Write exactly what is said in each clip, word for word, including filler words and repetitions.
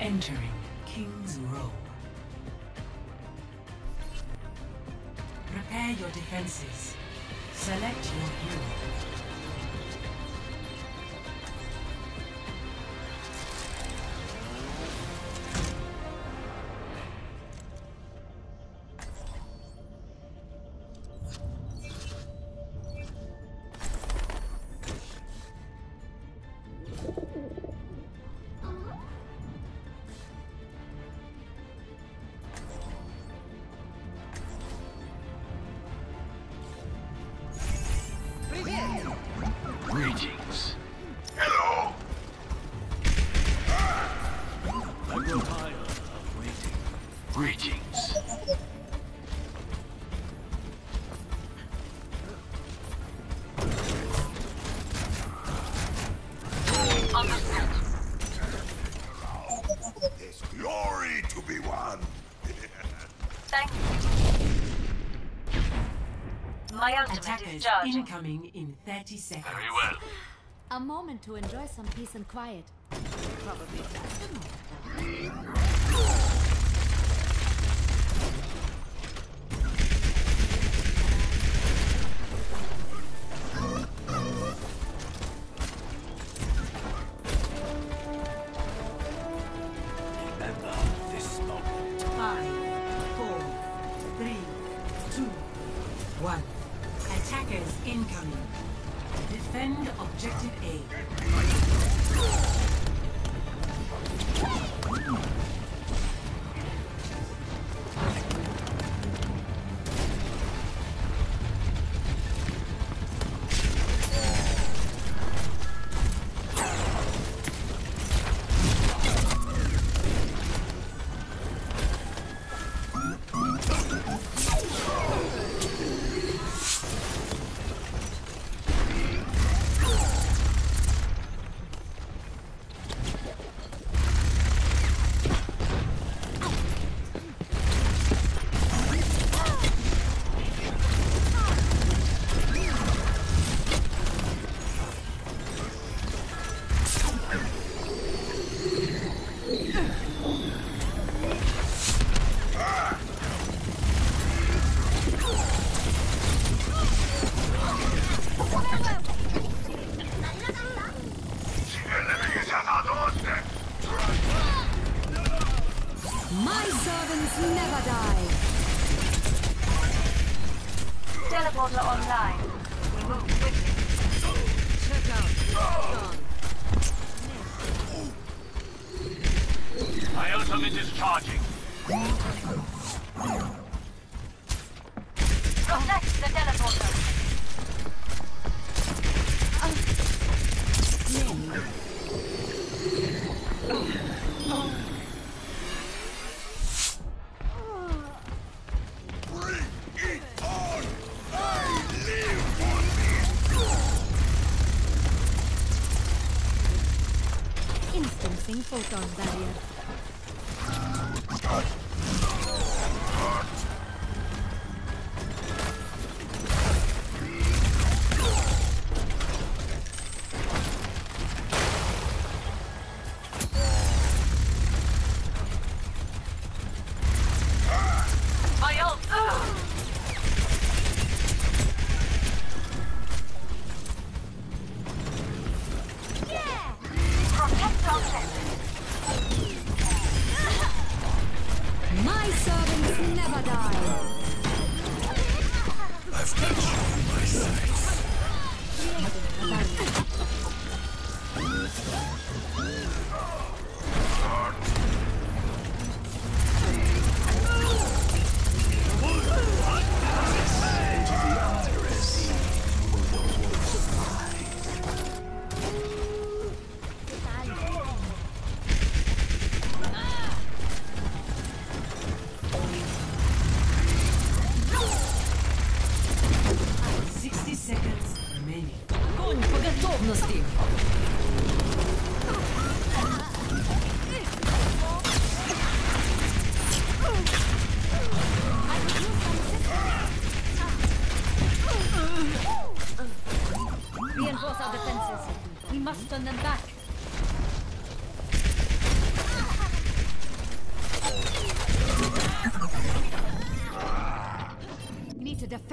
Entering King's Row. Prepare your defenses. Select your hero. Greetings. Hello. I grow tired of waiting. Greetings. Understood. There's glory to be won. Thank you. My ultimate is Attackers charging. incoming in thirty seconds. Very well. A moment to enjoy some peace and quiet. Probably faster. Remember this moment. Five, four, three, two, one. Attackers incoming. Defend objective A. My servants never die. Teleporter online. We move quickly. Check out. Gone. My ultimate is charging. Protect the teleporter. Bring it on! I live on this! Instancing photon barrier. My ult. Yeah! Protect objective. My servants never die. I've got you in my sights.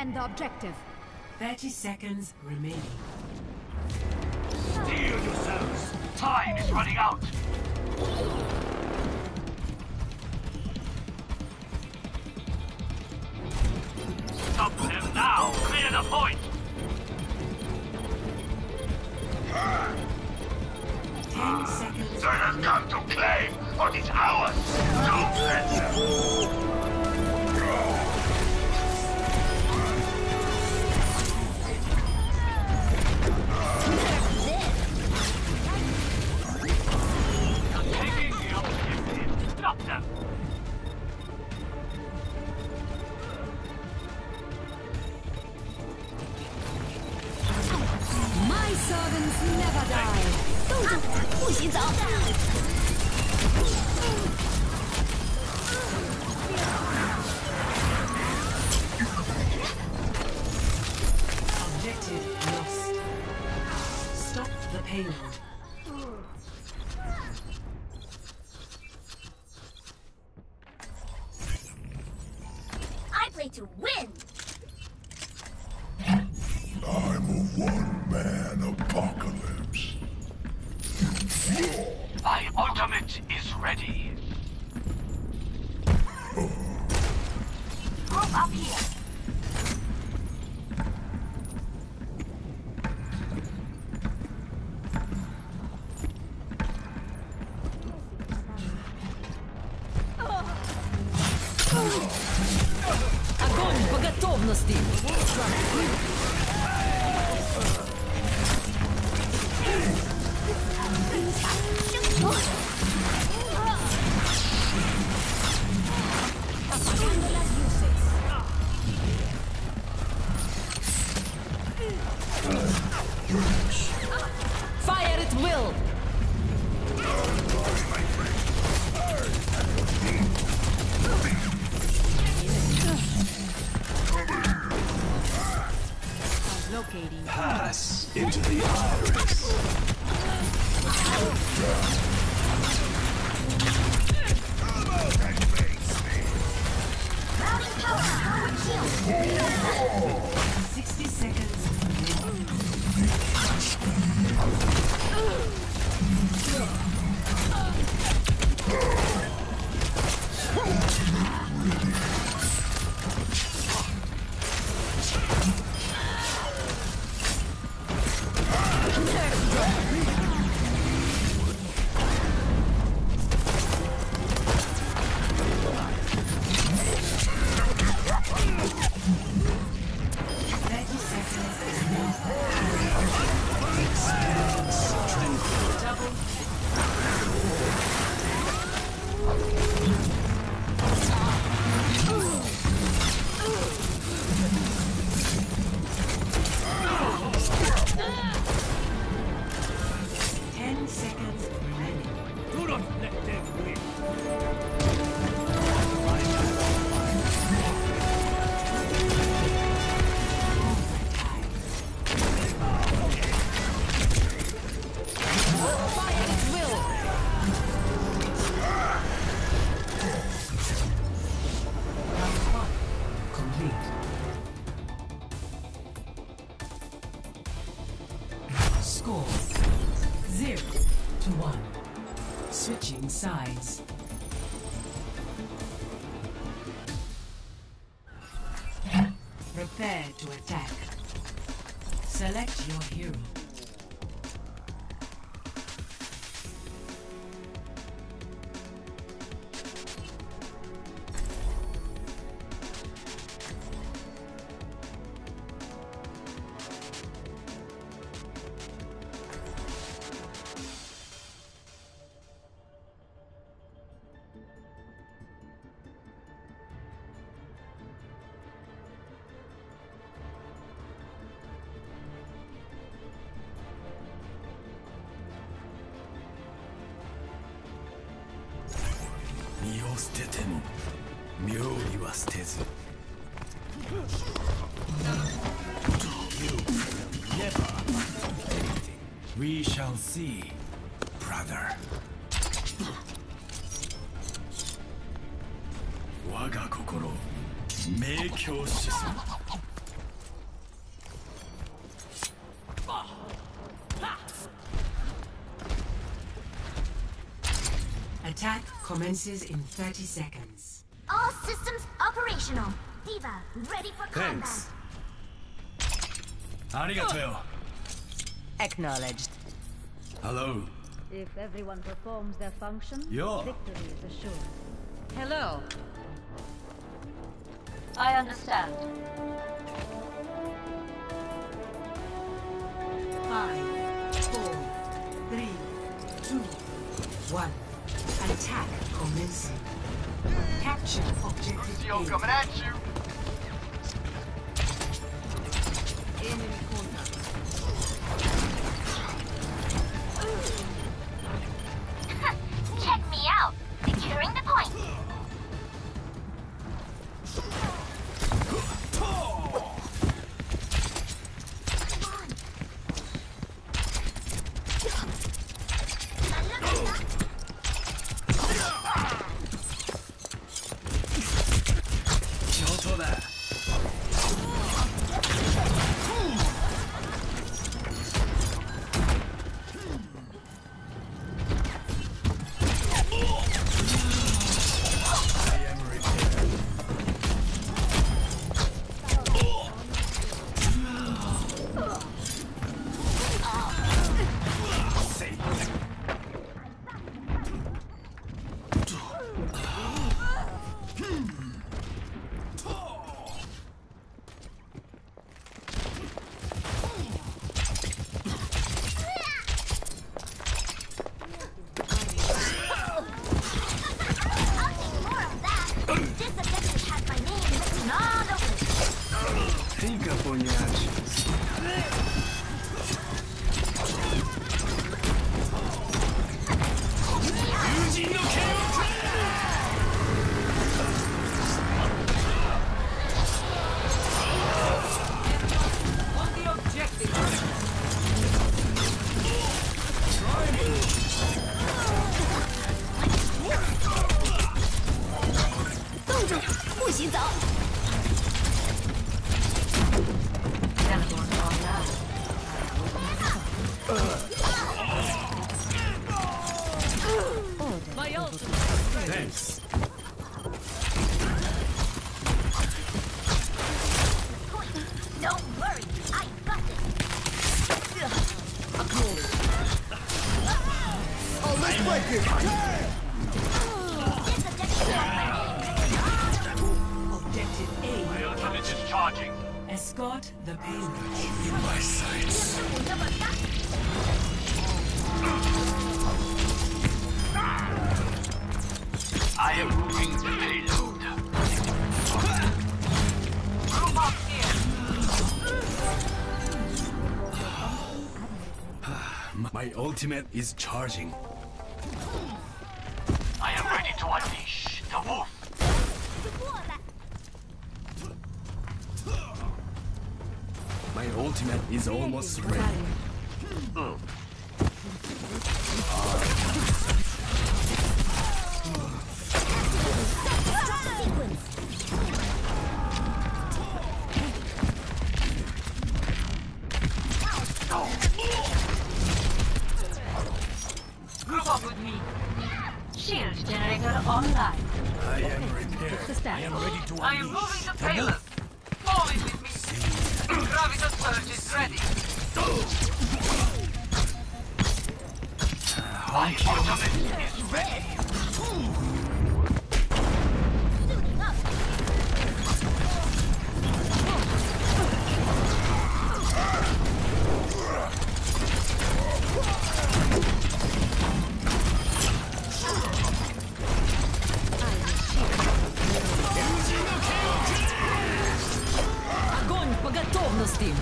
defend the objective. thirty seconds remaining. Steel yourselves. Time is running out. Stop them now. Clear the point. Ten seconds. They have come to claim what is ours. Don't let them. Taking the objective. Stop them. My servants never die. 动住，不许走！ Objective lost. Stop the payload. I play to win. I'm a one-man apocalypse. My ultimate is ready. Group up here. Огонь по готовности! Fire at will! Locating. Pass into the iris. Sixty seconds remaining. thirty seconds remaining. Double. Ten seconds remaining. Do not let them win. Fire at will! Round one complete. Score zero to one. Switching sides. Prepare to attack. Select your hero. We shall see, brother. 我が心、明鏡止水。 Attack commences in thirty seconds. All systems operational. Diva, ready for combat. Thanks. Arigato. Acknowledged. Hello. If everyone performs their function, Yo. victory is assured. Hello. I understand. Five, four, three, two, one. Attack commencing. Capture objective A. Coming at you. Enemy contact. Check me out. Securing the point. Think upon your actions. My ultimate. Thanks. Don't worry, I got this. Oh, let's break it! This objective has my name. Objective A. My ultimate is charging. Escort the payload. In my sights. I am moving the payload. Group up here. My ultimate is charging. I am ready to unleash the wolf. My ultimate is almost ready. Group up with me. Shield generator online. I am prepared. I am ready to I am unleash moving the the payload. wolf. Fall in with me. Gravitas surge is ready. My ultimate is ready. Огонь по готовности.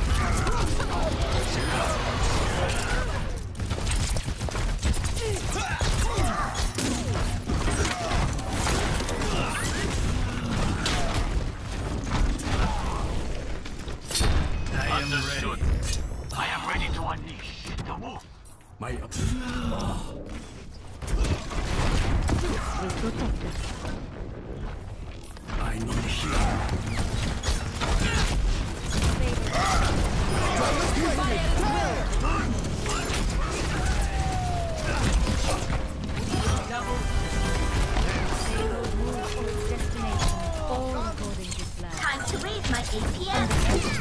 I am Understood. ready. I am ready to unleash the wolf. My I need healing. Fire at will. Double eight p m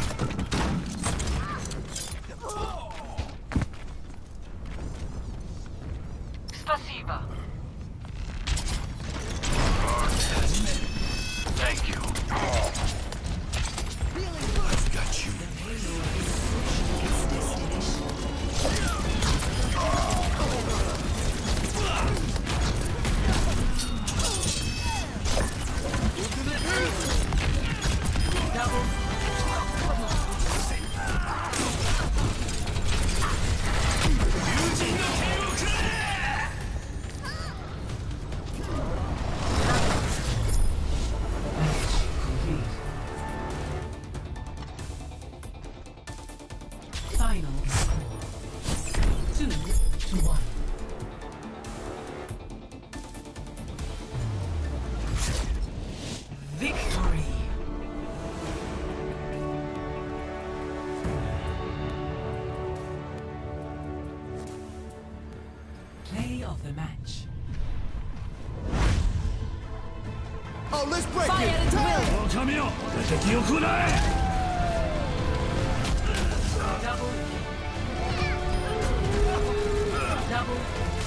Спасибо. Thank you. I've got you. Final score. Two to one. Victory. Play of the match. Oh, let's break Fire it! at will! 狼よ敵を食らえ Double. Double.